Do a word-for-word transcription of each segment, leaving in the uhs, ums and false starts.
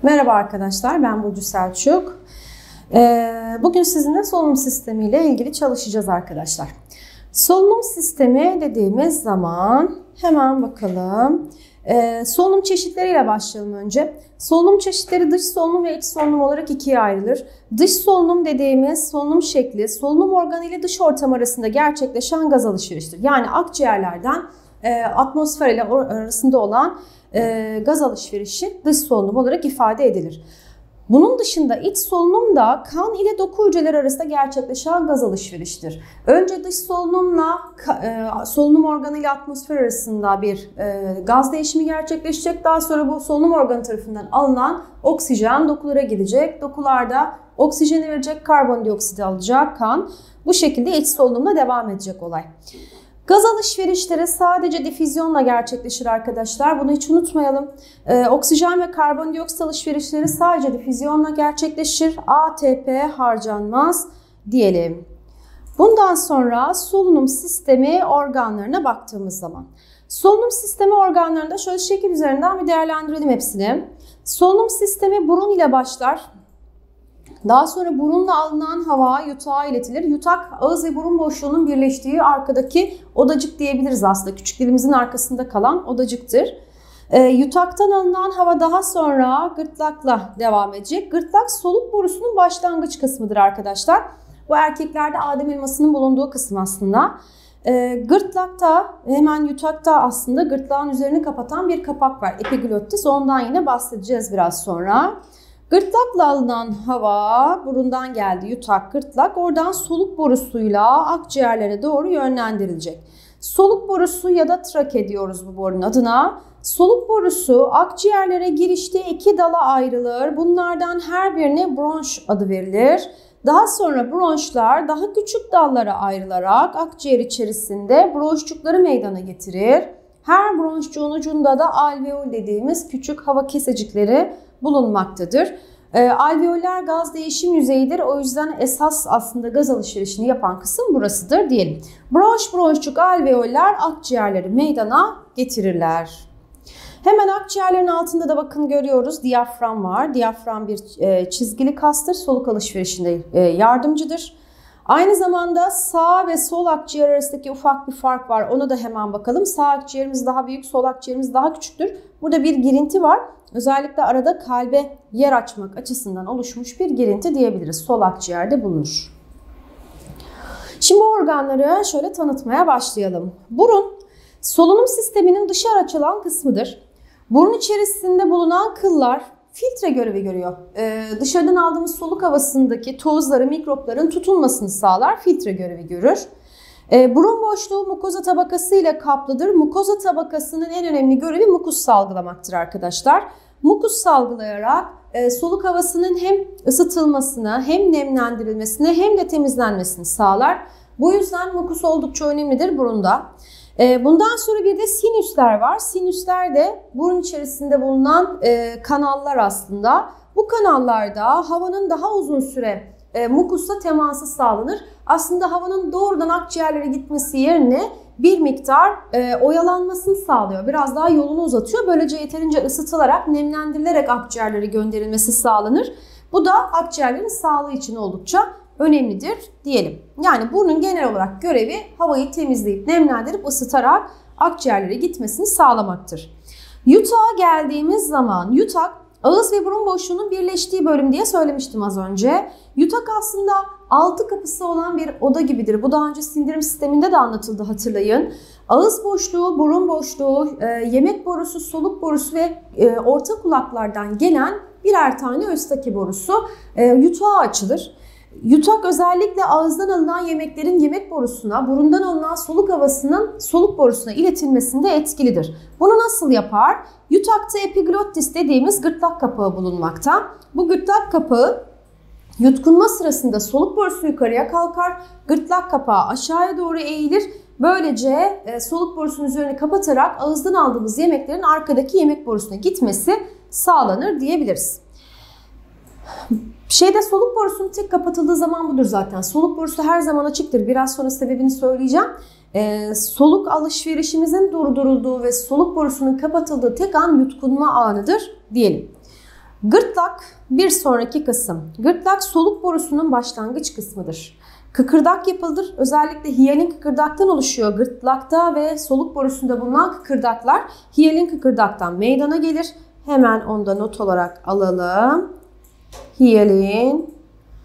Merhaba arkadaşlar, ben Burcu Selçuk. Bugün sizinle solunum sistemi ile ilgili çalışacağız arkadaşlar. Solunum sistemi dediğimiz zaman hemen bakalım. Solunum çeşitleriyle başlayalım önce. Solunum çeşitleri dış solunum ve iç solunum olarak ikiye ayrılır. Dış solunum dediğimiz solunum şekli, solunum organı ile dış ortam arasında gerçekleşen gaz alışverişidir. Yani akciğerlerden atmosfer ile arasında olan gaz alışverişi dış solunum olarak ifade edilir. Bunun dışında iç solunum da kan ile doku hücreleri arasında gerçekleşen gaz alışveriştir. Önce dış solunumla solunum organı ile atmosfer arasında bir gaz değişimi gerçekleşecek. Daha sonra bu solunum organı tarafından alınan oksijen dokulara gidecek. Dokularda oksijeni verecek, karbondioksiti alacak kan. Bu şekilde iç solunumla devam edecek olay. Gaz alışverişleri sadece difüzyonla gerçekleşir arkadaşlar. Bunu hiç unutmayalım. Ee, oksijen ve karbondioksit alışverişleri sadece difüzyonla gerçekleşir. A T P harcanmaz diyelim. Bundan sonra solunum sistemi organlarına baktığımız zaman. Solunum sistemi organlarında şöyle şekil üzerinden bir değerlendirelim hepsini. Solunum sistemi burun ile başlar. Daha sonra burunla alınan hava yutağa iletilir. Yutak ağız ve burun boşluğunun birleştiği arkadaki odacık diyebiliriz aslında. Küçük dilimizin arkasında kalan odacıktır. E, yutaktan alınan hava daha sonra gırtlakla devam edecek. Gırtlak soluk borusunun başlangıç kısmıdır arkadaşlar. Bu erkeklerde Adem elmasının bulunduğu kısım aslında. E, gırtlakta hemen yutakta aslında gırtlağın üzerini kapatan bir kapak var. Epiglottis. Ondan yine bahsedeceğiz biraz sonra. Gırtlakla alınan hava burundan geldi, yutak, gırtlak. Oradan soluk borusuyla akciğerlere doğru yönlendirilecek. Soluk borusu ya da trake diyoruz bu borunun adına. Soluk borusu akciğerlere girişte iki dala ayrılır. Bunlardan her birine bronş adı verilir. Daha sonra bronşlar daha küçük dallara ayrılarak akciğer içerisinde bronşçukları meydana getirir. Her bronşçuğun ucunda da alveol dediğimiz küçük hava kesecikleri bulunmaktadır. E, alveoller gaz değişim yüzeyidir. O yüzden esas aslında gaz alışverişini yapan kısım burasıdır diyelim. Bronş, bronşçuk, alveoller akciğerleri meydana getirirler. Hemen akciğerlerin altında da bakın görüyoruz diyafram var. Diyafram bir e, çizgili kastır. Soluk alışverişinde e, yardımcıdır. Aynı zamanda sağ ve sol akciğer arasındaki ufak bir fark var. Ona da hemen bakalım. Sağ akciğerimiz daha büyük, sol akciğerimiz daha küçüktür. Burada bir girinti var. Özellikle arada kalbe yer açmak açısından oluşmuş bir girinti diyebiliriz. Sol akciğerde bulunur. Şimdi bu organları şöyle tanıtmaya başlayalım. Burun, solunum sisteminin dışarı açılan kısmıdır. Burun içerisinde bulunan kıllar filtre görevi görüyor. Ee, dışarıdan aldığımız soluk havasındaki tozları, mikropların tutulmasını sağlar, filtre görevi görür. Ee, burun boşluğu mukoza tabakası ile kaplıdır. Mukoza tabakasının en önemli görevi mukus salgılamaktır arkadaşlar. Mukus salgılayarak e, soluk havasının hem ısıtılmasını, hem nemlendirilmesini, hem de temizlenmesini sağlar. Bu yüzden mukus oldukça önemlidir burunda. Bundan sonra bir de sinüsler var. Sinüsler de burun içerisinde bulunan kanallar aslında. Bu kanallarda havanın daha uzun süre mukusla teması sağlanır. Aslında havanın doğrudan akciğerlere gitmesi yerine bir miktar oyalanmasını sağlıyor. Biraz daha yolunu uzatıyor. Böylece yeterince ısıtılarak, nemlendirilerek akciğerlere gönderilmesi sağlanır. Bu da akciğerlerin sağlığı için oldukça önemlidir diyelim. Yani burnun genel olarak görevi havayı temizleyip nemlendirip ısıtarak akciğerlere gitmesini sağlamaktır. Yutağa geldiğimiz zaman yutak ağız ve burun boşluğunun birleştiği bölüm diye söylemiştim az önce. Yutak aslında altı kapısı olan bir oda gibidir. Bu daha önce sindirim sisteminde de anlatıldı, hatırlayın. Ağız boşluğu, burun boşluğu, yemek borusu, soluk borusu ve orta kulaklardan gelen birer tane östaki borusu yutağa açılır. Yutak özellikle ağızdan alınan yemeklerin yemek borusuna, burundan alınan soluk havasının soluk borusuna iletilmesinde etkilidir. Bunu nasıl yapar? Yutakta epiglottis dediğimiz gırtlak kapağı bulunmakta. Bu gırtlak kapağı yutkunma sırasında soluk borusu yukarıya kalkar, gırtlak kapağı aşağıya doğru eğilir. Böylece soluk borusunun üzerini kapatarak ağızdan aldığımız yemeklerin arkadaki yemek borusuna gitmesi sağlanır diyebiliriz. Şeyde soluk borusunun tek kapatıldığı zaman budur zaten. Soluk borusu her zaman açıktır. Biraz sonra sebebini söyleyeceğim. Ee, soluk alışverişimizin durdurulduğu ve soluk borusunun kapatıldığı tek an yutkunma anıdır diyelim. Gırtlak bir sonraki kısım. Gırtlak soluk borusunun başlangıç kısmıdır. Kıkırdak yapılır. Özellikle hiyalin kıkırdaktan oluşuyor. Gırtlakta ve soluk borusunda bulunan kıkırdaklar hiyalin kıkırdaktan meydana gelir. Hemen onu da not olarak alalım. Hiyalin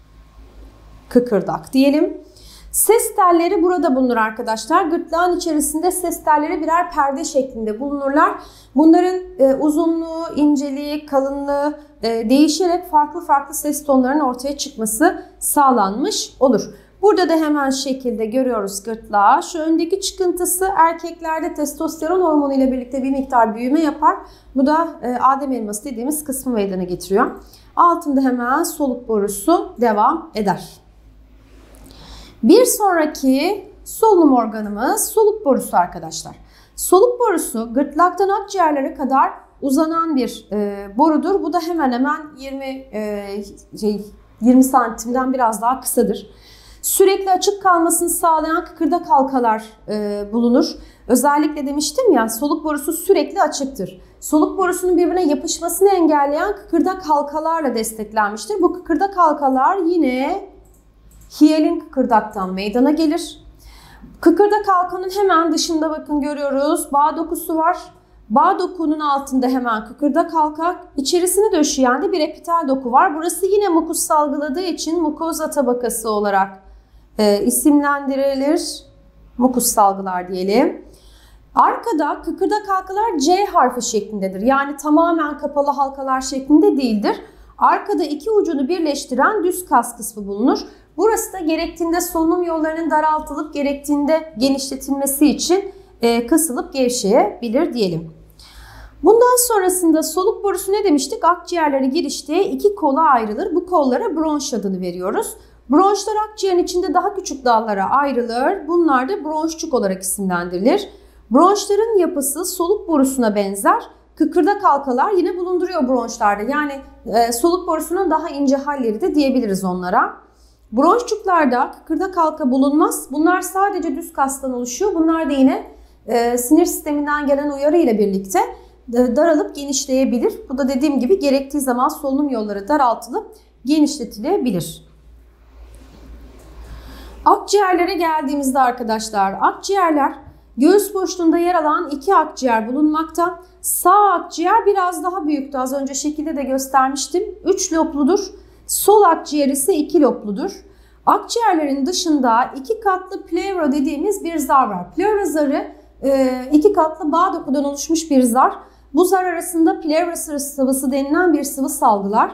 kıkırdak diyelim. Ses telleri burada bulunur arkadaşlar. Gırtlağın içerisinde ses telleri birer perde şeklinde bulunurlar. Bunların e, uzunluğu, inceliği, kalınlığı e, değişerek farklı farklı ses tonlarının ortaya çıkması sağlanmış olur. Burada da hemen şekilde görüyoruz gırtlağı. Şu öndeki çıkıntısı erkeklerde testosteron hormonu ile birlikte bir miktar büyüme yapar. Bu da e, Adem elması dediğimiz kısmı meydana getiriyor. Altında hemen soluk borusu devam eder. Bir sonraki solunum organımız soluk borusu arkadaşlar. Soluk borusu gırtlaktan akciğerlere kadar uzanan bir e, borudur. Bu da hemen hemen yirmi, e, şey, yirmi santimden biraz daha kısadır. Sürekli açık kalmasını sağlayan kıkırdak halkalar e, bulunur. Özellikle demiştim ya, soluk borusu sürekli açıktır. Soluk borusunun birbirine yapışmasını engelleyen kıkırdak halkalarla desteklenmiştir. Bu kıkırdak halkalar yine hiyalin kıkırdaktan meydana gelir. Kıkırdak halkanın hemen dışında bakın görüyoruz bağ dokusu var. Bağ dokunun altında hemen kıkırdak halka, içerisini döşeyen de bir epitel doku var. Burası yine mukus salgıladığı için mukoza tabakası olarak e, isimlendirilir. Mukus salgılar diyelim. Arkada kıkırdak halkalar C harfi şeklindedir. Yani tamamen kapalı halkalar şeklinde değildir. Arkada iki ucunu birleştiren düz kas kısmı bulunur. Burası da gerektiğinde solunum yollarının daraltılıp gerektiğinde genişletilmesi için e, kısılıp gevşeyebilir diyelim. Bundan sonrasında soluk borusu ne demiştik? Akciğerlere girişte iki kola ayrılır. Bu kollara bronş adını veriyoruz. Bronşlar akciğerin içinde daha küçük dallara ayrılır. Bunlar da bronşçuk olarak isimlendirilir. Bronşların yapısı soluk borusuna benzer. Kıkırdak halkalar yine bulunduruyor bronşlarda. Yani e, soluk borusunun daha ince halleri de diyebiliriz onlara. Bronşçuklarda kıkırdak halka bulunmaz. Bunlar sadece düz kastan oluşuyor. Bunlar da yine e, sinir sisteminden gelen uyarı ile birlikte e, daralıp genişleyebilir. Bu da dediğim gibi gerektiği zaman solunum yolları daraltılıp genişletilebilir. Akciğerlere geldiğimizde arkadaşlar, akciğerler göğüs boşluğunda yer alan iki akciğer bulunmakta. Sağ akciğer biraz daha büyüktü. Az önce şekilde de göstermiştim. üç lobludur. Sol akciğer ise iki lobludur. Akciğerlerin dışında iki katlı pleura dediğimiz bir zar var. Pleura zarı iki katlı bağ dokudan oluşmuş bir zar. Bu zar arasında pleura sıvısı denilen bir sıvı salgılar.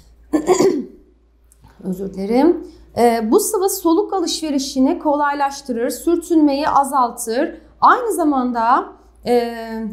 Özür dilerim. Bu sıvı soluk alışverişini kolaylaştırır, sürtünmeyi azaltır. Aynı zamanda e,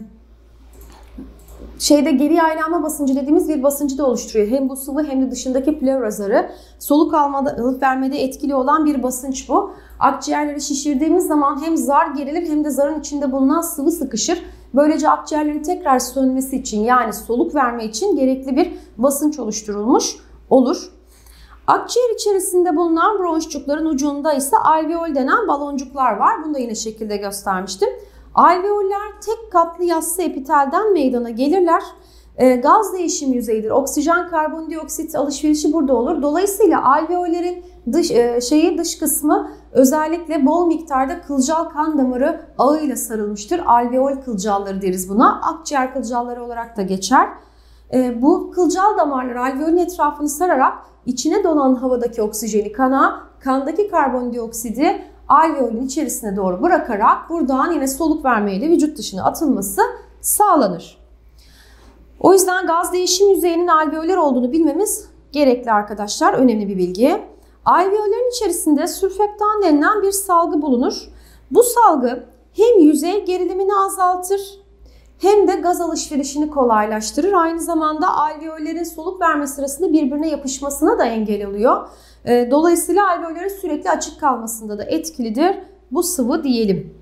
şeyde geri yaylanma basıncı dediğimiz bir basıncı da oluşturuyor. Hem bu sıvı hem de dışındaki pleura zarı. Soluk almada, ılık vermede etkili olan bir basınç bu. Akciğerleri şişirdiğimiz zaman hem zar gerilir hem de zarın içinde bulunan sıvı sıkışır. Böylece akciğerlerin tekrar sönmesi için, yani soluk verme için gerekli bir basınç oluşturulmuş olur. Akciğer içerisinde bulunan bronşçukların ucunda ise alveol denen baloncuklar var. Bunu da yine şekilde göstermiştim. Alveoller tek katlı yassı epitelden meydana gelirler. E, gaz değişim yüzeyidir. Oksijen, karbondioksit alışverişi burada olur. Dolayısıyla alveollerin dış e, şeyi dış kısmı özellikle bol miktarda kılcal kan damarı ağıyla sarılmıştır. Alveol kılcalları deriz buna. Akciğer kılcalları olarak da geçer. E, bu kılcal damarlar alveolün etrafını sararak içine dolan havadaki oksijeni kana, kandaki karbondioksidi alveolün içerisine doğru bırakarak buradan yine soluk vermeyle vücut dışına atılması sağlanır. O yüzden gaz değişim yüzeyinin alveoller olduğunu bilmemiz gerekli arkadaşlar. Önemli bir bilgi. Alveollerin içerisinde sürfektan denilen bir salgı bulunur. Bu salgı hem yüzey gerilimini azaltır hem de gaz alışverişini kolaylaştırır. Aynı zamanda alveollerin soluk verme sırasında birbirine yapışmasına da engel oluyor. Dolayısıyla alveollerin sürekli açık kalmasında da etkilidir bu sıvı diyelim.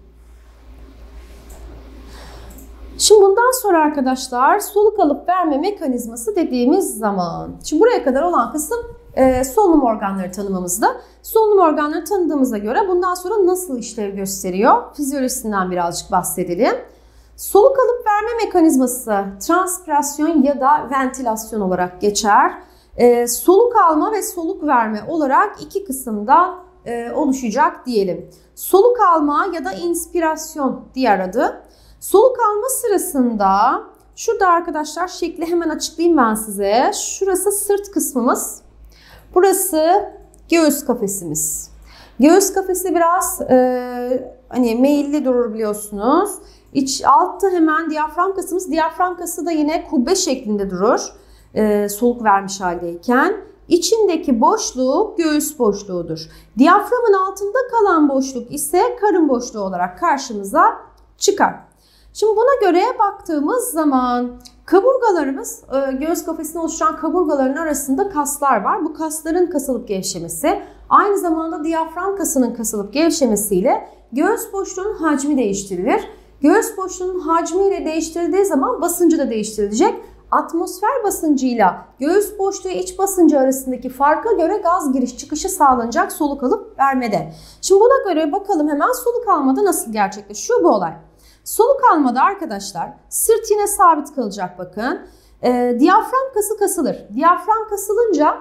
Şimdi bundan sonra arkadaşlar soluk alıp verme mekanizması dediğimiz zaman. Şimdi buraya kadar olan kısım e, solunum organları tanımımızda. Solunum organları tanıdığımıza göre bundan sonra nasıl işlev gösteriyor? Fizyolojisinden birazcık bahsedelim. Soluk alıp verme mekanizması transpirasyon ya da ventilasyon olarak geçer. Ee, soluk alma ve soluk verme olarak iki kısımda e, oluşacak diyelim. Soluk alma ya da inspirasyon diğer adı. Soluk alma sırasında şurada arkadaşlar şekli hemen açıklayayım ben size. Şurası sırt kısmımız. Burası göğüs kafesimiz. Göğüs kafesi biraz e, hani meyilli durur biliyorsunuz. İç altta hemen diyafram kasımız. Diyafram kası da yine kubbe şeklinde durur. E, soluk vermiş haldeyken. İçindeki boşluk göğüs boşluğudur. Diyaframın altında kalan boşluk ise karın boşluğu olarak karşımıza çıkar. Şimdi buna göre baktığımız zaman kaburgalarımız, göğüs kafesini oluşturan kaburgaların arasında kaslar var. Bu kasların kasılıp gevşemesi, aynı zamanda diyafram kasının kasılıp gevşemesiyle göğüs boşluğunun hacmi değiştirilir. Göğüs boşluğunun hacmiyle değiştirildiği zaman basıncı da değiştirilecek. Atmosfer basıncıyla göğüs boşluğu iç basıncı arasındaki farka göre gaz giriş çıkışı sağlanacak soluk alıp vermede. Şimdi buna göre bakalım hemen soluk almada nasıl gerçekleşiyor bu olay. Soluk almada arkadaşlar sırt yine sabit kalacak bakın. E, diyafram kası kasılır. Diyafram kasılınca,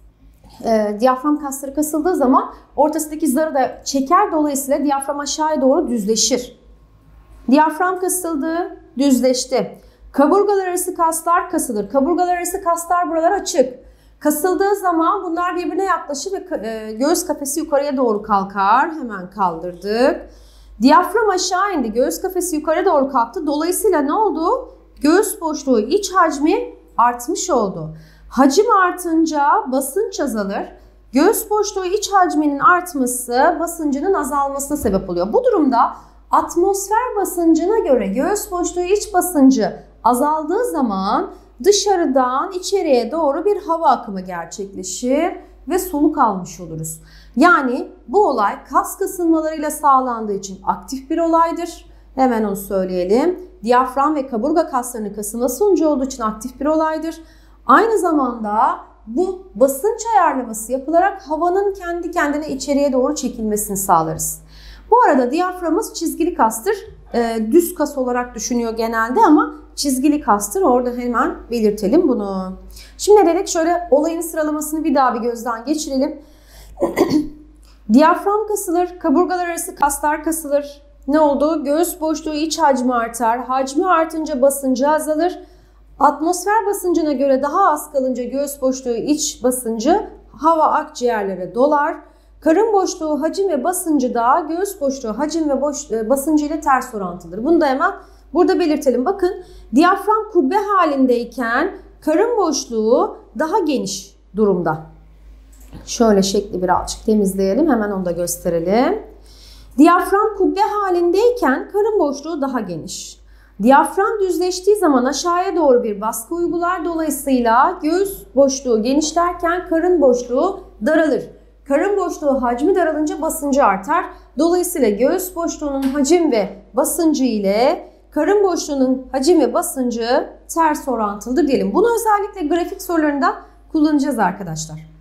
e, diyafram kasları kasıldığı zaman ortasındaki zarı da çeker. Dolayısıyla diyafram aşağıya doğru düzleşir. Diyafram kasıldı, düzleşti. Kaburgalar arası kaslar kasılır. Kaburgalar arası kaslar buralar açık. Kasıldığı zaman bunlar birbirine yaklaşır ve e, göğüs kafesi yukarıya doğru kalkar. Hemen kaldırdık. Diyafram aşağı indi. Göğüs kafesi yukarı doğru kalktı. Dolayısıyla ne oldu? Göğüs boşluğu iç hacmi artmış oldu. Hacim artınca basınç azalır. Göğüs boşluğu iç hacminin artması basıncının azalmasına sebep oluyor. Bu durumda atmosfer basıncına göre göğüs boşluğu iç basıncı azaldığı zaman dışarıdan içeriye doğru bir hava akımı gerçekleşir ve soluk almış oluruz. Yani bu olay kas kasılmalarıyla sağlandığı için aktif bir olaydır. Hemen onu söyleyelim. Diyafram ve kaburga kaslarının kasılması sonucu olduğu için aktif bir olaydır. Aynı zamanda bu basınç ayarlaması yapılarak havanın kendi kendine içeriye doğru çekilmesini sağlarız. Bu arada diyaframımız çizgili kastır. E, düz kas olarak düşünüyor genelde ama çizgili kastır. Orada hemen belirtelim bunu. Şimdi dedik şöyle olayın sıralamasını bir daha bir gözden geçirelim. Diyafram kasılır, kaburgalar arası kaslar kasılır. Ne oldu? Göğüs boşluğu iç hacmi artar. Hacmi artınca basıncı azalır. Atmosfer basıncına göre daha az kalınca göğüs boşluğu iç basıncı hava akciğerlere dolar. Karın boşluğu hacim ve basıncı da göğüs boşluğu hacim ve boş, basıncı ile ters orantılıdır. Bunu da hemen burada belirtelim. Bakın diyafram kubbe halindeyken karın boşluğu daha geniş durumda. Şöyle şekli birazcık temizleyelim. Hemen onu da gösterelim. Diyafram kubbe halindeyken karın boşluğu daha geniş. Diyafram düzleştiği zaman aşağıya doğru bir baskı uygular. Dolayısıyla göğüs boşluğu genişlerken karın boşluğu daralır. Karın boşluğu hacmi daralınca basıncı artar. Dolayısıyla göğüs boşluğunun hacim ve basıncı ile karın boşluğunun hacim ve basıncı ters orantılıdır diyelim. Bunu özellikle grafik sorularında kullanacağız arkadaşlar.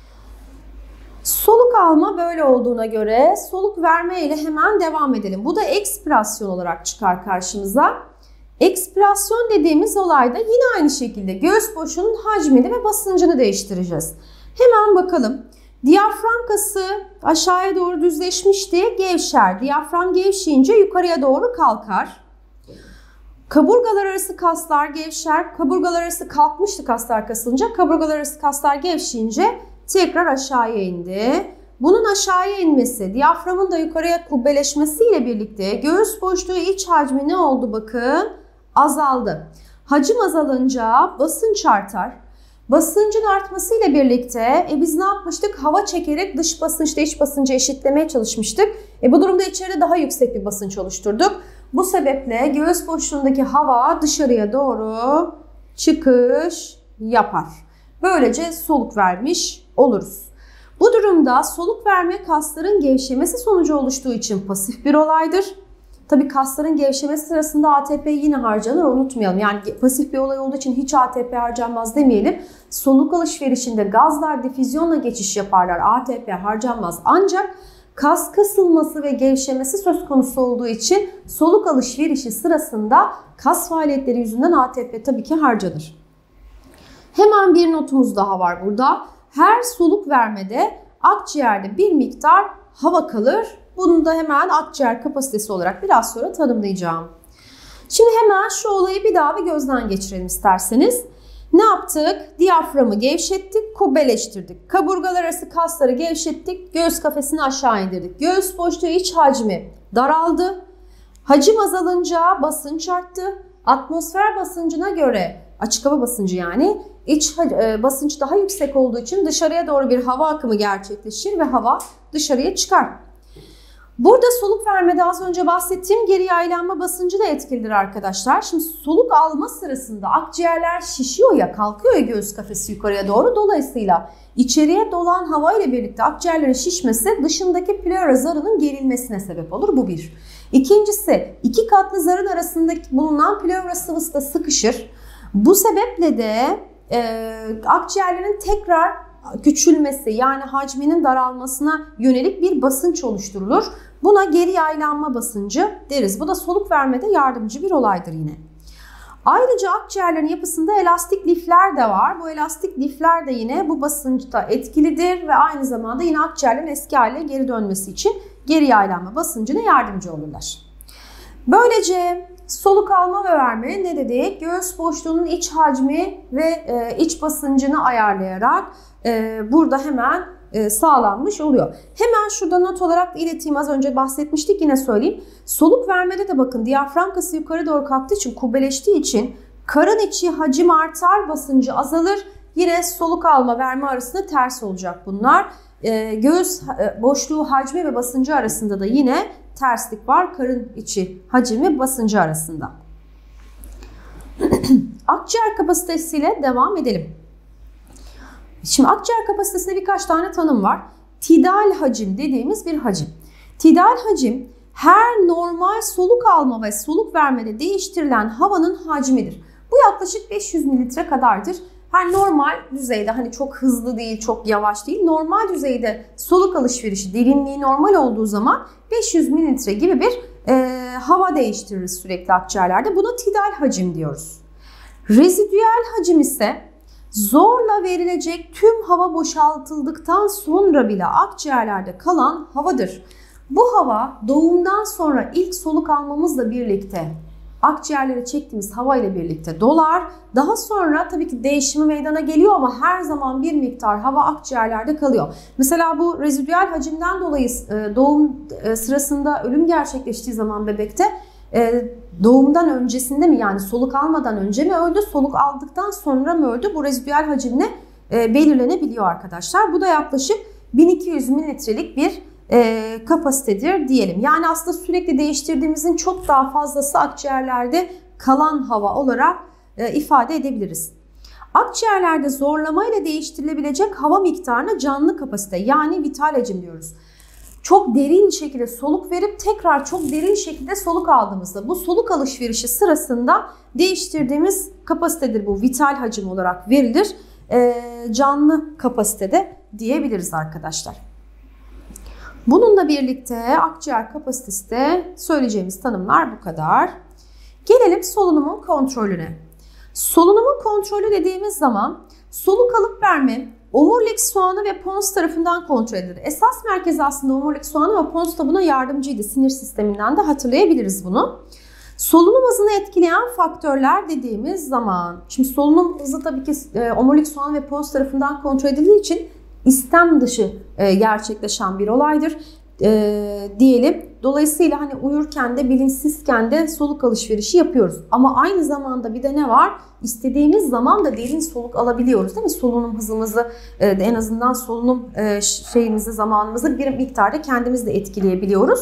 Soluk alma böyle olduğuna göre soluk verme ile hemen devam edelim. Bu da ekspirasyon olarak çıkar karşımıza. Ekspirasyon dediğimiz olayda yine aynı şekilde göğüs boşluğunun hacmini ve basıncını değiştireceğiz. Hemen bakalım. Diyafram kası aşağıya doğru düzleşmişti, gevşer. Diyafram gevşeyince yukarıya doğru kalkar. Kaburgalar arası kaslar gevşer. Kaburgalar arası kalkmıştı kaslar kasılınca. Kaburgalar arası kaslar gevşeyince tekrar aşağıya indi. Bunun aşağıya inmesi, diyaframın da yukarıya kubbeleşmesiyle birlikte göğüs boşluğu iç hacmi ne oldu bakın? Azaldı. Hacim azalınca basınç artar. Basıncın artmasıyla birlikte e biz ne yapmıştık? Hava çekerek dış basınçla iç basıncı eşitlemeye çalışmıştık. E bu durumda içeride daha yüksek bir basınç oluşturduk. Bu sebeple göğüs boşluğundaki hava dışarıya doğru çıkış yapar. Böylece soluk vermiş oluruz. Bu durumda soluk verme kasların gevşemesi sonucu oluştuğu için pasif bir olaydır. Tabii kasların gevşemesi sırasında A T P yine harcanır, unutmayalım. Yani pasif bir olay olduğu için hiç A T P harcanmaz demeyelim. Soluk alışverişinde gazlar difüzyonla geçiş yaparlar. A T P harcanmaz. Ancak kas kasılması ve gevşemesi söz konusu olduğu için soluk alışverişi sırasında kas faaliyetleri yüzünden A T P tabii ki harcanır. Hemen bir notumuz daha var burada. Her soluk vermede akciğerde bir miktar hava kalır. Bunu da hemen akciğer kapasitesi olarak biraz sonra tanımlayacağım. Şimdi hemen şu olayı bir daha bir gözden geçirelim isterseniz. Ne yaptık? Diyaframı gevşettik, kubbeleştirdik. Kaburgalar arası kasları gevşettik, göğüs kafesini aşağı indirdik. Göğüs boşluğu iç hacmi daraldı. Hacim azalınca basınç arttı. Atmosfer basıncına göre, açık hava basıncı yani, iç basınç daha yüksek olduğu için dışarıya doğru bir hava akımı gerçekleşir ve hava dışarıya çıkar. Burada soluk vermede az önce bahsettiğim geri yaylanma basıncı da etkilidir arkadaşlar. Şimdi soluk alma sırasında akciğerler şişiyor ya, kalkıyor ya göğüs kafesi yukarıya doğru. Dolayısıyla içeriye dolan hava ile birlikte akciğerlerin şişmesi dışındaki pleura zarının gerilmesine sebep olur. Bu bir. İkincisi, iki katlı zarın arasındaki bulunan pleura sıvısı da sıkışır. Bu sebeple de e, akciğerlerin tekrar küçülmesi, yani hacminin daralmasına yönelik bir basınç oluşturulur. Buna geri yaylanma basıncı deriz. Bu da soluk vermede yardımcı bir olaydır yine. Ayrıca akciğerlerin yapısında elastik lifler de var. Bu elastik lifler de yine bu basınçta etkilidir ve aynı zamanda yine akciğerlerin eski haline geri dönmesi için geri yaylanma basıncına yardımcı olurlar. Böylece soluk alma ve verme ne dedik? Göğüs boşluğunun iç hacmi ve iç basıncını ayarlayarak burada hemen sağlanmış oluyor. Hemen şurada not olarak ileteyim, az önce bahsetmiştik, yine söyleyeyim. Soluk vermede de bakın diyafram kası yukarı doğru kalktığı için, kubbeleştiği için karın içi hacim artar, basıncı azalır. Yine soluk alma verme arasında ters olacak bunlar. Göğüs boşluğu hacmi ve basıncı arasında da yine terslik var, karın içi hacim ve basıncı arasında. Akciğer kapasitesiyle devam edelim. Şimdi akciğer kapasitesinde birkaç tane tanım var. Tidal hacim dediğimiz bir hacim. Tidal hacim her normal soluk alma ve soluk vermede değiştirilen havanın hacmidir. Bu yaklaşık beş yüz mililitre kadardır. Her normal düzeyde, hani çok hızlı değil, çok yavaş değil, normal düzeyde soluk alışverişi derinliği normal olduğu zaman beş yüz mililitre gibi bir e, hava değiştiririz sürekli akciğerlerde. Buna tidal hacim diyoruz. Rezidüel hacim ise zorla verilecek tüm hava boşaltıldıktan sonra bile akciğerlerde kalan havadır. Bu hava doğumdan sonra ilk soluk almamızla birlikte akciğerlere çektiğimiz hava ile birlikte dolar. Daha sonra tabii ki değişimi meydana geliyor ama her zaman bir miktar hava akciğerlerde kalıyor. Mesela bu rezidüel hacimden dolayı doğum sırasında ölüm gerçekleştiği zaman bebekte doğumdan öncesinde mi, yani soluk almadan önce mi öldü, soluk aldıktan sonra mı öldü, bu rezidüel hacimle belirlenebiliyor arkadaşlar. Bu da yaklaşık bin iki yüz mililitrelik bir E, kapasitedir diyelim. Yani aslında sürekli değiştirdiğimizin çok daha fazlası akciğerlerde kalan hava olarak e, ifade edebiliriz. Akciğerlerde zorlamayla değiştirilebilecek hava miktarına canlı kapasite, yani vital hacim diyoruz. Çok derin şekilde soluk verip tekrar çok derin şekilde soluk aldığımızda bu soluk alışverişi sırasında değiştirdiğimiz kapasitedir, bu vital hacim olarak verilir. E, canlı kapasitede diyebiliriz arkadaşlar. Bununla birlikte akciğer kapasitesi de söyleyeceğimiz tanımlar bu kadar. Gelelim solunumun kontrolüne. Solunumun kontrolü dediğimiz zaman soluk alıp verme omurilik soğanı ve pons tarafından kontrol edilir. Esas merkezi aslında omurilik soğanı ve pons da buna yardımcıydı. Sinir sisteminden de hatırlayabiliriz bunu. Solunum hızını etkileyen faktörler dediğimiz zaman, şimdi solunum hızı tabii ki e, omurilik soğanı ve pons tarafından kontrol edildiği için istem dışı e, gerçekleşen bir olaydır e, diyelim. Dolayısıyla hani uyurken de bilinçsizken de soluk alışverişi yapıyoruz. Ama aynı zamanda bir de ne var? İstediğimiz zaman da derin soluk alabiliyoruz değil mi? Solunum hızımızı e, en azından solunum e, şeyimizi, zamanımızı bir miktarda kendimiz de etkileyebiliyoruz.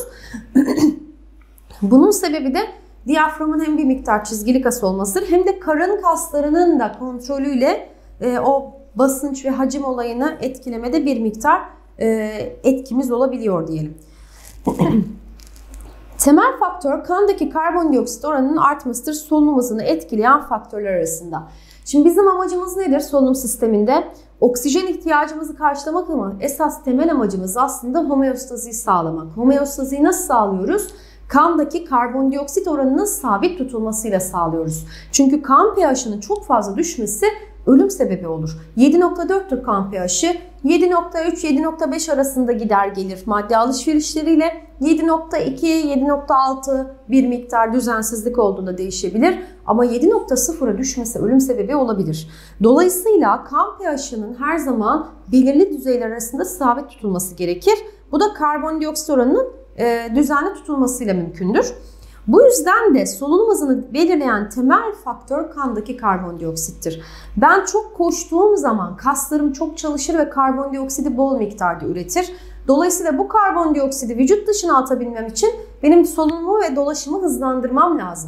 Bunun sebebi de diyaframın hem bir miktar çizgili kas olmasıdır, hem de karın kaslarının da kontrolüyle e, o basınç ve hacim olayını etkilemede bir miktar e, etkimiz olabiliyor diyelim. Temel faktör kandaki karbondioksit oranının artmasıdır solunum hızını etkileyen faktörler arasında. Şimdi bizim amacımız nedir solunum sisteminde? Oksijen ihtiyacımızı karşılamak ama esas temel amacımız aslında homeostaziyi sağlamak. Homeostaziyi nasıl sağlıyoruz? Kandaki karbondioksit oranının sabit tutulmasıyla sağlıyoruz. Çünkü kan pH'ının çok fazla düşmesi ölüm sebebi olur. yedi nokta dörttür kan pH'i. yedi nokta üç yedi nokta beş arasında gider gelir madde alışverişleriyle. yedi nokta iki yedi nokta altı bir miktar düzensizlik olduğunda değişebilir. Ama yedi nokta sıfıra düşmesi ölüm sebebi olabilir. Dolayısıyla kan pH'ının her zaman belirli düzeyler arasında sabit tutulması gerekir. Bu da karbondioksit oranının e, düzenli tutulmasıyla mümkündür. Bu yüzden de solunum hızını belirleyen temel faktör kandaki karbondioksittir. Ben çok koştuğum zaman kaslarım çok çalışır ve karbondioksidi bol miktarda üretir. Dolayısıyla bu karbondioksidi vücut dışına atabilmem için benim solunumu ve dolaşımı hızlandırmam lazım.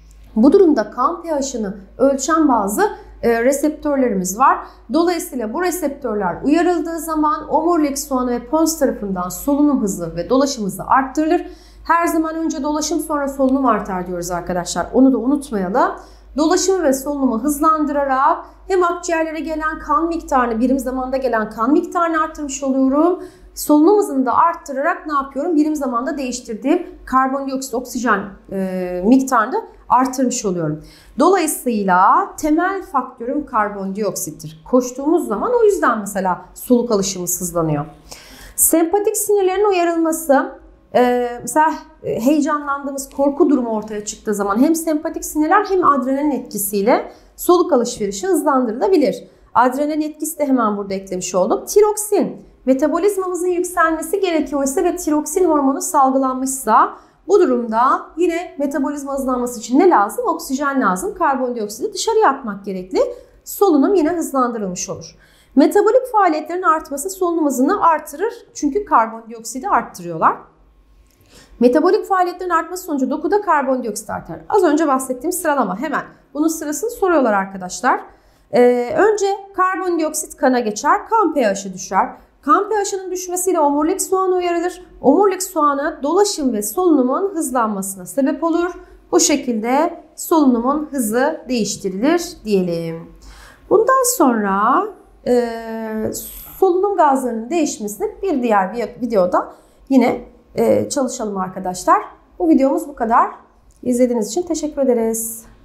Bu durumda kan pH'ını ölçen bazı e, reseptörlerimiz var. Dolayısıyla bu reseptörler uyarıldığı zaman omurilik soğanı ve pons tarafından solunum hızı ve dolaşım hızı arttırılır. Her zaman önce dolaşım sonra solunum artar diyoruz arkadaşlar. Onu da unutmayalım. Dolaşımı ve solunumu hızlandırarak hem akciğerlere gelen kan miktarını, birim zamanda gelen kan miktarını arttırmış oluyorum. Solunum hızını da arttırarak ne yapıyorum? Birim zamanda değiştirdiğim karbondioksit, oksijen e, miktarını da artırmış oluyorum. Dolayısıyla temel faktörüm karbondioksittir. Koştuğumuz zaman o yüzden mesela soluk alışımız hızlanıyor. Sempatik sinirlerin uyarılması, Ee, mesela heyecanlandığımız korku durumu ortaya çıktığı zaman hem sempatik sinirler hem adrenalin etkisiyle soluk alışverişi hızlandırılabilir. Adrenalin etkisi de hemen burada eklemiş oldum. Tiroksin, metabolizmamızın yükselmesi gerekiyorsa ve tiroksin hormonu salgılanmışsa bu durumda yine metabolizma hızlanması için ne lazım? Oksijen lazım. Karbondioksidi dışarıya atmak gerekli. Solunum yine hızlandırılmış olur. Metabolik faaliyetlerin artması solunum hızını artırır çünkü karbondioksidi arttırıyorlar. Metabolik faaliyetlerin artması sonucu dokuda karbondioksit artar. Az önce bahsettiğim sıralama hemen. Bunun sırasını soruyorlar arkadaşlar. Ee, önce karbondioksit kana geçer, kan pH'i düşer. Kan pH'ının düşmesiyle omurilik soğanı uyarılır. Omurilik soğanı dolaşım ve solunumun hızlanmasına sebep olur. Bu şekilde solunumun hızı değiştirilir diyelim. Bundan sonra e, solunum gazlarının değişmesini bir diğer bir videoda yine çalışalım arkadaşlar. Bu videomuz bu kadar. İzlediğiniz için teşekkür ederiz.